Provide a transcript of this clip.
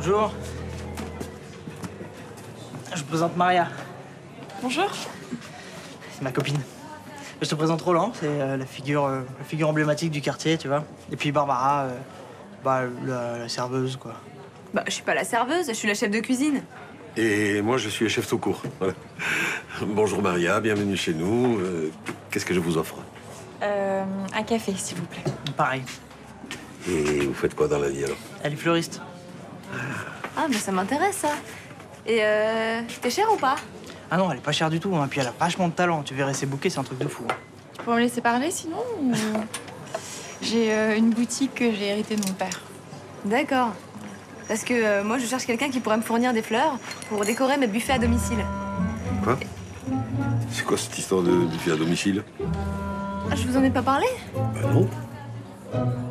Bonjour. Je vous présente Maria. Bonjour. C'est ma copine. Je te présente Roland, c'est la figure emblématique du quartier, tu vois. Et puis Barbara, la serveuse, quoi. Bah, je suis pas la serveuse, je suis la chef de cuisine. Et moi, je suis le chef tout court. Voilà. Bonjour Maria, bienvenue chez nous. Qu'est-ce que je vous offre? Un café, s'il vous plaît. Pareil. Et vous faites quoi dans la vie alors? Elle est fleuriste. Ah, mais ça m'intéresse, ça. Et t'es cher ou pas? Ah non, elle est pas chère du tout, hein. Puis elle a vachement de talent. Tu verrais ses bouquets, c'est un truc de fou. Hein. Tu pourrais me laisser parler sinon ou... J'ai une boutique que j'ai héritée de mon père. D'accord. Parce que moi, je cherche quelqu'un qui pourrait me fournir des fleurs pour décorer mes buffets à domicile. Quoi? C'est quoi cette histoire de buffet à domicile? Ah, je vous en ai pas parlé? Bah non.